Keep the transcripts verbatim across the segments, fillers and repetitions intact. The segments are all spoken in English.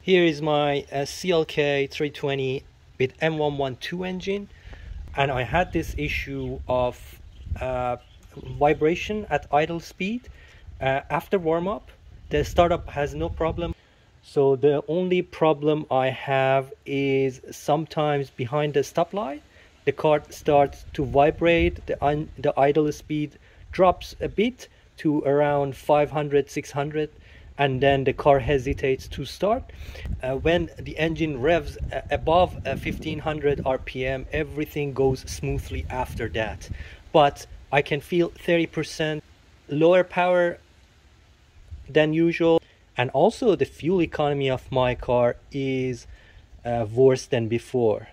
Here is my uh, C L K three twenty with M one twelve engine, and I had this issue of uh, vibration at idle speed. Uh, after warm-up, the startup has no problem. So the only problem I have is sometimes behind the stoplight, the car starts to vibrate, the, un the idle speed drops a bit to around five hundred, six hundred, and then the car hesitates to start. Uh, when the engine revs uh, above uh, fifteen hundred R P M, everything goes smoothly after that. But I can feel thirty percent lower power than usual, and also the fuel economy of my car is uh, worse than before.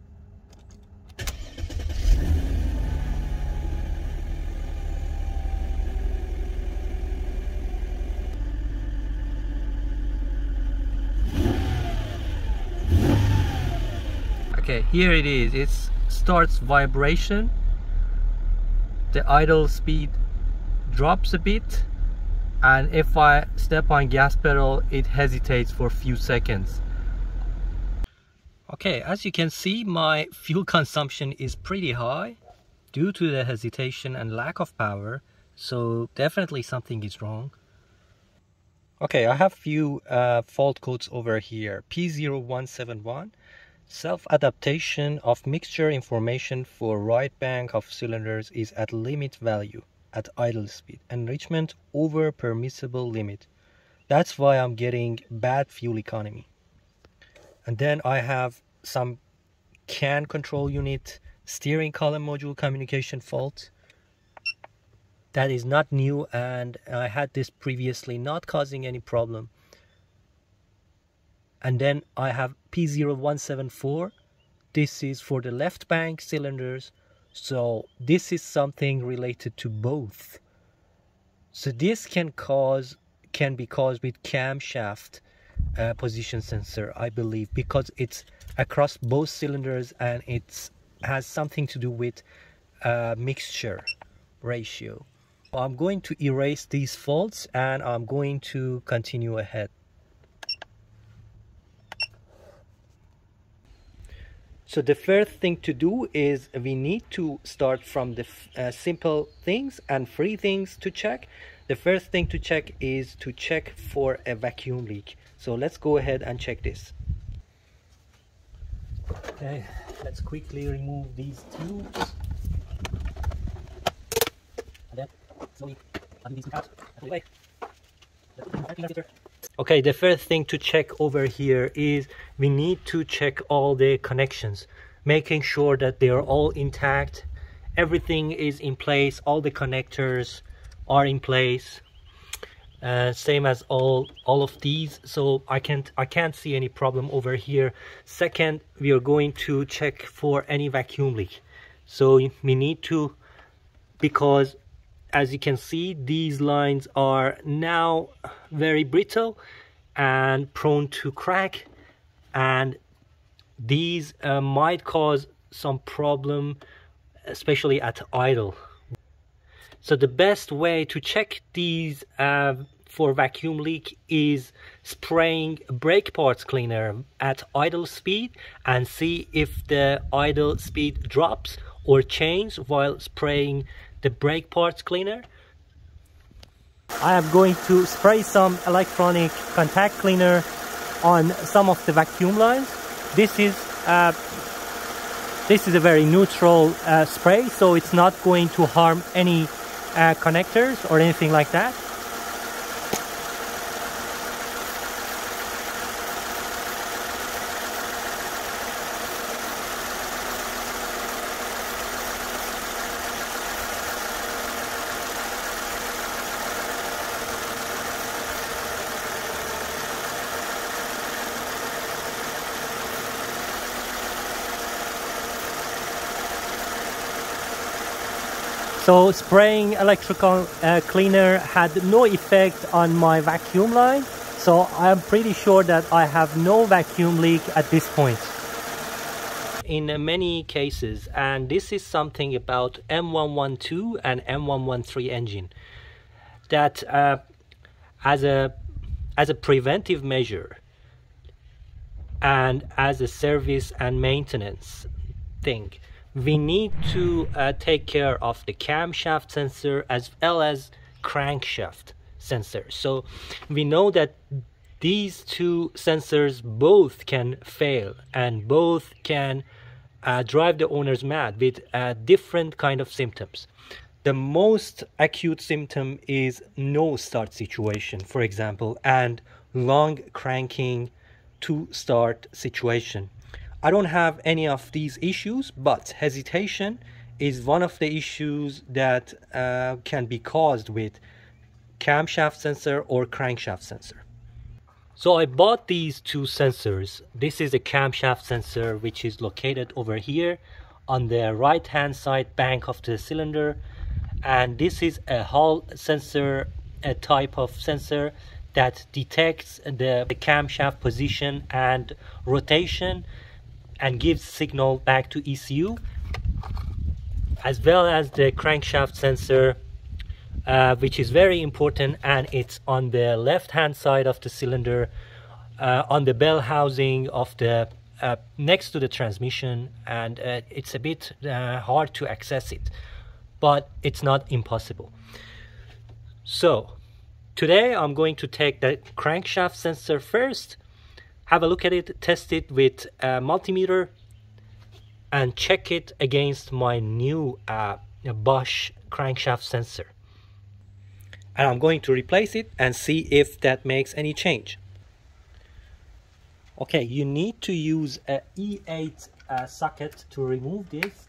Okay, here it is. It starts vibration. The idle speed drops a bit, and if I step on gas pedal, it hesitates for a few seconds. Okay, as you can see, my fuel consumption is pretty high due to the hesitation and lack of power, so definitely something is wrong. Okay, I have few uh, fault codes over here. P zero one seven one, self-adaptation of mixture information for right bank of cylinders is at limit value at idle speed. Enrichment over permissible limit. That's why I'm getting bad fuel economy. And then I have some C A N control unit steering column module communication fault. That is not new, and I had this previously, not causing any problem. And then I have P zero one seven four. This is for the left bank cylinders. So this is something related to both. So this can cause can be caused with camshaft uh, position sensor, I believe, because it's across both cylinders and it has something to do with uh, mixture ratio. I'm going to erase these faults and I'm going to continue ahead. So the first thing to do is we need to start from the uh, simple things and free things to check. The first thing to check is to check for a vacuum leak. So let's go ahead and check this. Okay, let's quickly remove these tubes. And then slowly undo these out. Away. Okay, the first thing to check over here is we need to check all the connections, making sure that they are all intact, everything is in place, all the connectors are in place, uh, same as all all of these. So I can't I can't see any problem over here. Second, we are going to check for any vacuum leak. So we need to, because as you can see, these lines are now very brittle and prone to crack, and these uh, might cause some problem, especially at idle. So the best way to check these uh, for vacuum leak is spraying brake parts cleaner at idle speed and see if the idle speed drops or changes while spraying the brake parts cleaner. I am going to spray some electronic contact cleaner on some of the vacuum lines. This is uh, this is a very neutral uh, spray, so it's not going to harm any uh, connectors or anything like that. So spraying electrical uh, cleaner had no effect on my vacuum line, so I'm pretty sure that I have no vacuum leak at this point. In many cases, and this is something about M one twelve and M one thirteen engine, that uh, as a as a preventive measure, and as a service and maintenance thing, we need to uh, take care of the camshaft sensor as well as crankshaft sensor. So we know that these two sensors both can fail and both can uh, drive the owners mad with uh, different kind of symptoms. The most acute symptom is no start situation, for example, and long cranking to start situation. I don't have any of these issues, but hesitation is one of the issues that uh, can be caused with camshaft sensor or crankshaft sensor. So I bought these two sensors. This is a camshaft sensor, which is located over here on the right hand side bank of the cylinder, and this is a Hall sensor, a type of sensor that detects the, the camshaft position and rotation and gives signal back to E C U, as well as the crankshaft sensor, uh, which is very important, and it's on the left hand side of the cylinder, uh, on the bell housing of the uh, next to the transmission, and uh, it's a bit uh, hard to access it, but it's not impossible. So today I'm going to take the crankshaft sensor first, have a look at it, test it with a multimeter, and check it against my new uh, Bosch crankshaft sensor. And I'm going to replace it and see if that makes any change. Okay, you need to use a E eight uh, socket to remove this.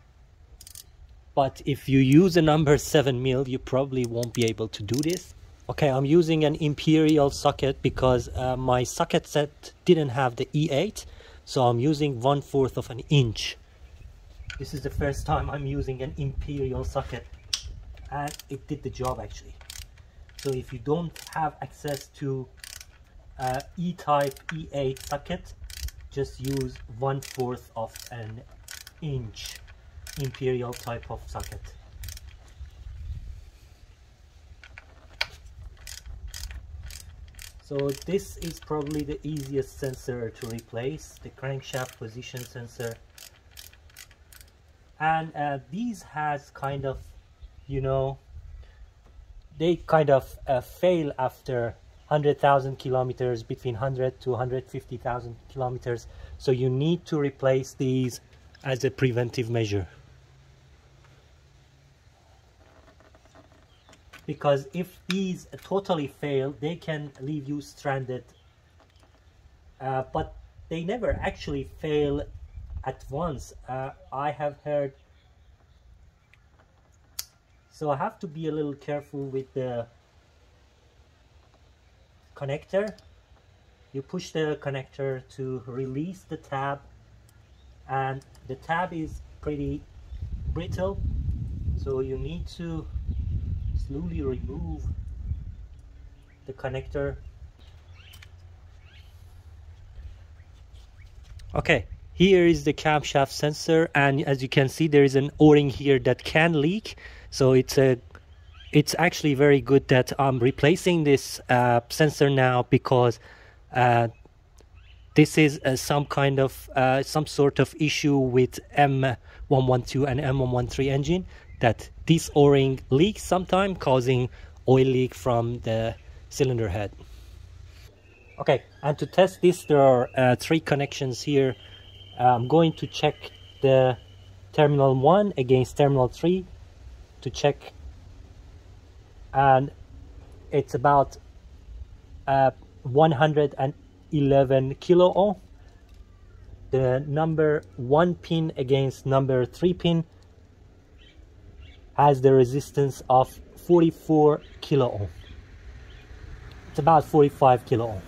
But if you use a number seven mil, you probably won't be able to do this. Okay, I'm using an Imperial socket because uh, my socket set didn't have the E eight, so I'm using one fourth of an inch. This is the first time I'm using an Imperial socket, and it did the job actually. So if you don't have access to uh, E-type E eight socket, just use one fourth of an inch Imperial type of socket. So this is probably the easiest sensor to replace, the crankshaft position sensor. And uh, these has kind of, you know, they kind of uh, fail after one hundred thousand kilometers, between one hundred to one hundred fifty thousand kilometers. So you need to replace these as a preventive measure. Because if these totally fail, they can leave you stranded. Uh, but they never actually fail at once. Uh, I have heard. So I have to be a little careful with the connector. You push the connector to release the tab, and the tab is pretty brittle, so you need to slowly remove the connector. Okay, here is the camshaft sensor, and as you can see, there is an O-ring here that can leak. So it's a it's actually very good that I'm replacing this uh, sensor now, because uh, this is uh, some kind of uh, some sort of issue with M one twelve and M one thirteen engine, that this O-ring leaks sometime, causing oil leak from the cylinder head. Okay, and to test this, there are uh, three connections here. I'm going to check the terminal one against terminal three to check, and it's about uh, one hundred eleven kilo ohm. The number one pin against number three pin has the resistance of forty-four kilo ohm. It's about forty-five kilo ohm.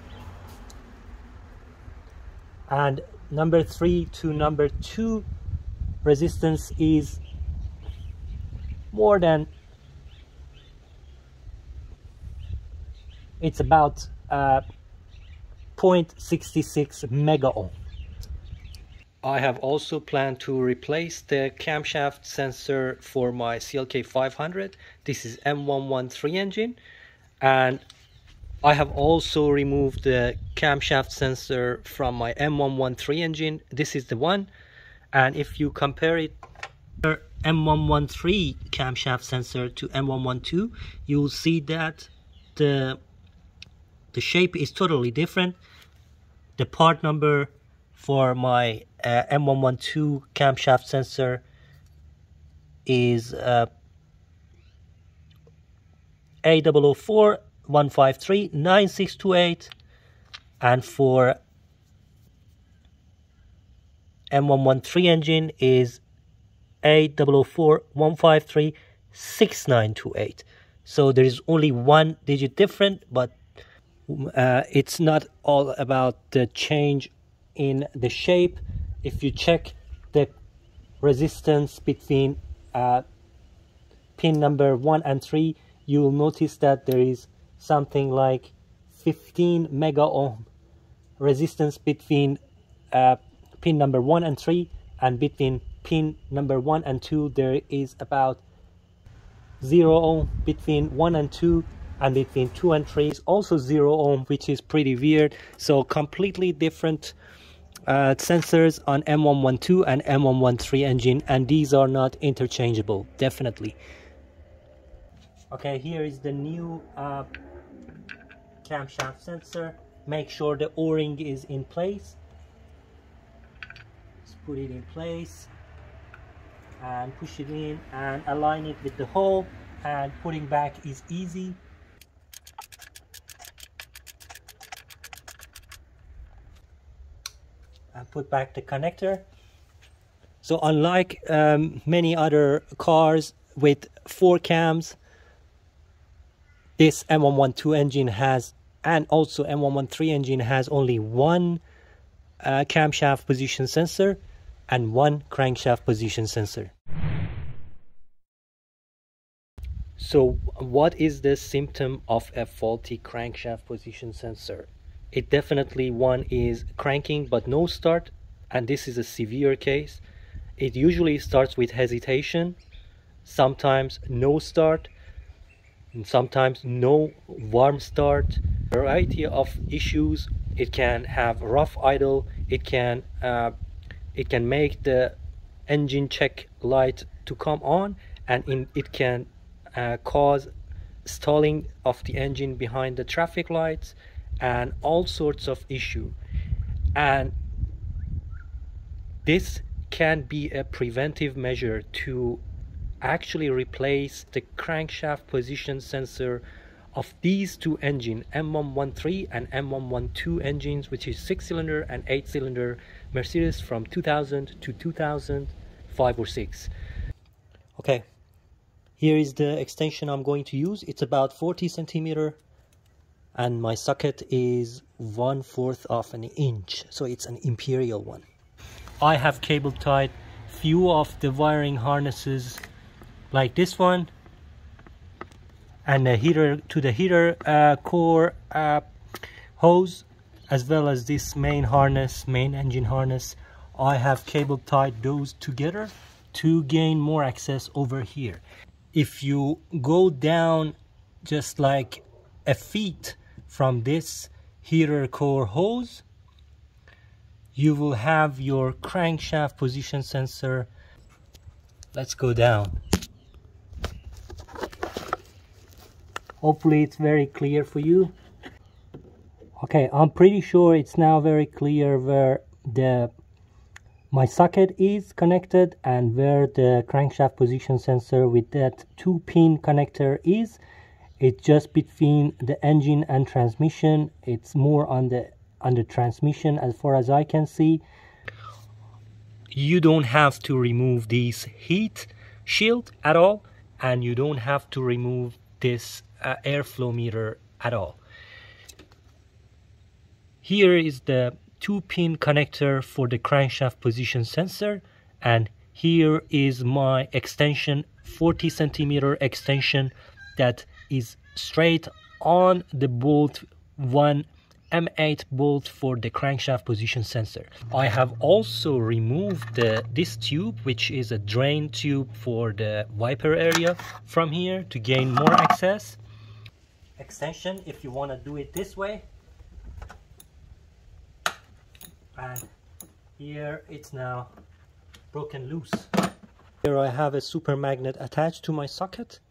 And number three to number two resistance is more than, it's about uh, zero point six six mega ohm. I have also planned to replace the camshaft sensor for my C L K five hundred. This is M one thirteen engine, and I have also removed the camshaft sensor from my M one thirteen engine. This is the one, and if you compare it M one thirteen camshaft sensor to M one twelve, you'll see that the the shape is totally different. The part number for my uh, M one twelve camshaft sensor is uh, A zero zero four one five three nine six two eight, and for M one thirteen engine is A zero zero four one five three six nine two eight. So there is only one digit different, but uh, it's not all about the change in the shape. If you check the resistance between uh, pin number one and three, you will notice that there is something like fifteen mega ohm resistance between uh, pin number one and three, and between pin number one and two there is about zero ohm. Between one and two and between two and three is also zero ohm, which is pretty weird. So completely different uh, sensors on M one twelve and M one thirteen engine, and these are not interchangeable, definitely. Okay, here is the new uh, camshaft sensor. Make sure the O-ring is in place. Let's put it in place and push it in and align it with the hole, and putting back is easy. And put back the connector. So unlike um, many other cars with four cams, this M one twelve engine has, and also M one thirteen engine has, only one uh, camshaft position sensor and one crankshaft position sensor. So what is the symptom of a faulty crankshaft position sensor? It definitely, one is cranking but no start, and this is a severe case. It usually starts with hesitation, sometimes no start, and sometimes no warm start. Variety of issues. It can have rough idle, it can uh, it can make the engine check light to come on, and in, it can uh, cause stalling of the engine behind the traffic lights, and all sorts of issue. And this can be a preventive measure to actually replace the crankshaft position sensor of these two engines, M one thirteen and M one twelve engines, which is six cylinder and eight cylinder Mercedes from two thousand to two thousand five or six. Okay, here is the extension I'm going to use. It's about forty centimeter, and my socket is one fourth of an inch, so it's an imperial one. I have cable tied few of the wiring harnesses like this one, and the heater to the heater uh, core uh, hose, as well as this main harness, main engine harness. I have cable tied those together to gain more access over here. If you go down just like a feet from this heater core hose, you will have your crankshaft position sensor. Let's go down. Hopefully it's very clear for you. Okay, I'm pretty sure it's now very clear where the my socket is connected and where the crankshaft position sensor with that two pin connector is. It's just between the engine and transmission. It's more on the on the transmission as far as I can see. You don't have to remove this heat shield at all, and you don't have to remove this uh, airflow meter at all. Here is the two pin connector for the crankshaft position sensor, and here is my extension, forty centimeter extension that is straight on the bolt, one M eight bolt for the crankshaft position sensor. I have also removed the, this tube, which is a drain tube for the wiper area, from here to gain more access. extension if you want to do it this way. And here it's now broken loose. Here I have a super magnet attached to my socket.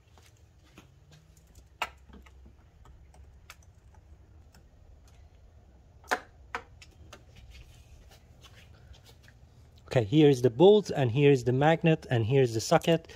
Okay, here is the bolt, and here is the magnet, and here is the socket.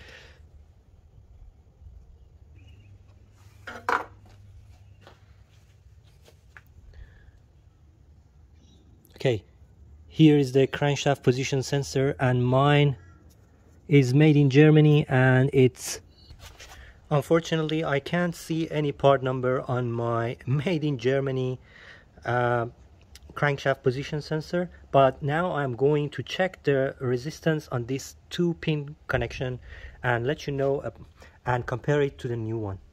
Okay, here is the crankshaft position sensor, and mine is made in Germany, and it's unfortunately I can't see any part number on my made in Germany uh, crankshaft position sensor, but now I'm going to check the resistance on this two pin connection and let you know uh, and compare it to the new one.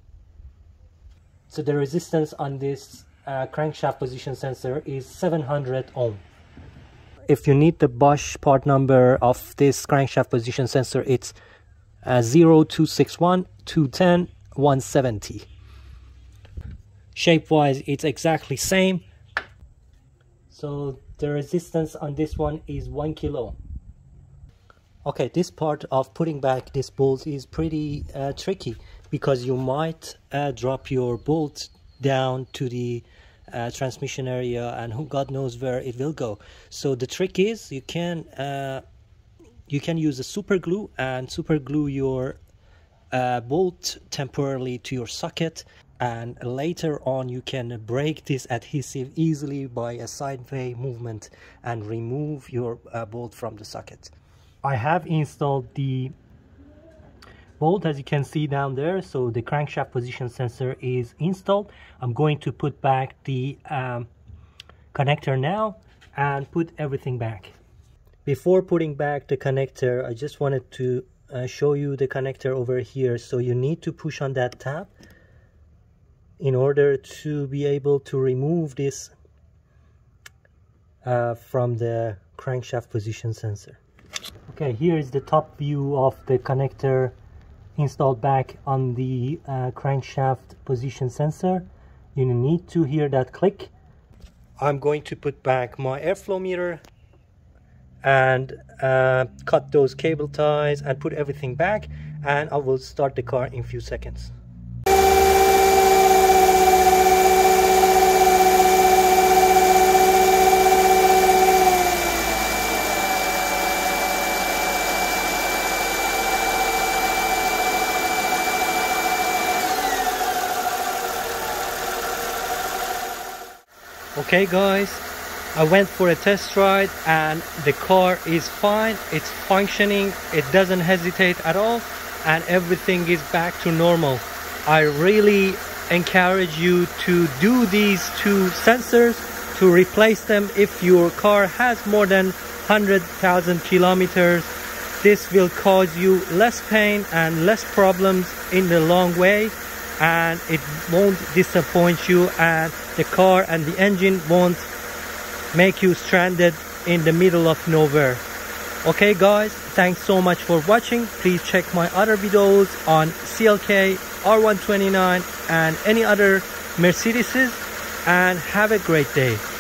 So the resistance on this uh, crankshaft position sensor is seven hundred ohm. If you need the Bosch part number of this crankshaft position sensor, it's uh, zero two six one two one zero one seven zero. Shape wise it's exactly same. So the resistance on this one is one kilo. Okay, this part of putting back this bolt is pretty uh, tricky, because you might uh, drop your bolt down to the uh, transmission area, and who God knows where it will go. So the trick is you can uh, you can use a super glue and super glue your uh, bolt temporarily to your socket, and later on you can break this adhesive easily by a sideway movement and remove your uh, bolt from the socket. I have installed the bolt, as you can see down there, so the crankshaft position sensor is installed. I'm going to put back the um, connector now and put everything back. Before putting back the connector, I just wanted to uh, show you the connector over here. So you need to push on that tab in order to be able to remove this uh, from the crankshaft position sensor. Okay, here is the top view of the connector installed back on the uh, crankshaft position sensor. You need to hear that click. I'm going to put back my airflow meter and uh, cut those cable ties and put everything back, and I will start the car in a few seconds. Okay guys, I went for a test ride and the car is fine, it's functioning, it doesn't hesitate at all, and everything is back to normal. I really encourage you to do these two sensors, to replace them if your car has more than one hundred thousand kilometers. This will cause you less pain and less problems in the long way, and it won't disappoint you, and the car and the engine won't make you stranded in the middle of nowhere. Okay guys, thanks so much for watching. Please check my other videos on C L K, R one twenty-nine and any other Mercedeses, and have a great day.